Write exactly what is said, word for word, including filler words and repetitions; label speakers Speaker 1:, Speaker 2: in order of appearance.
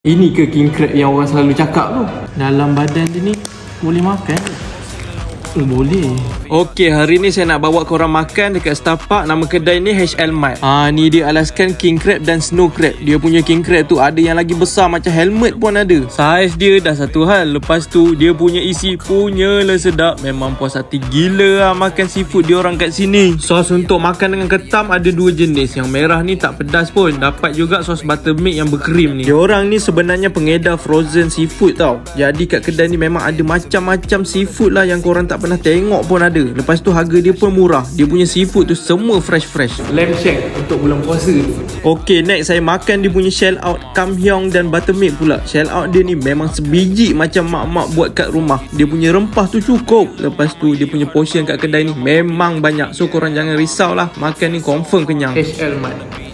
Speaker 1: Ini ke king crab yang orang selalu cakap tu? Dalam badan dia ni boleh makan? Oh, boleh. Okey, hari ni saya nak bawa korang makan dekat Star Park. Nama kedai ni H L Mart. Ah, ni dia alaskan king crab dan snow crab. Dia punya king crab tu ada yang lagi besar macam helmet pun ada. Saiz dia dah satu hal. Lepas tu dia punya isi punyalah sedap. Memang puas hati gila lah makan seafood dia orang kat sini. Sos untuk makan dengan ketam ada dua jenis. Yang merah ni tak pedas pun. Dapat juga sos buttermilk yang berkrim ni. Dia orang ni sebenarnya pengedar frozen seafood tau. Jadi kat kedai ni memang ada macam-macam seafood lah yang korang tak pernah tengok pun ada. Lepas tu harga dia pun murah. Dia punya seafood tu semua fresh-fresh. Lamb shank untuk bulan puasa tu. Ok, next saya makan dia punya shell out kamhyong dan buttermilk pula. Shell out dia ni memang sebiji macam mak-mak buat kat rumah. Dia punya rempah tu cukup. Lepas tu dia punya portion kat kedai ni memang banyak. So korang jangan risau lah, makan ni confirm kenyang. H L Mart.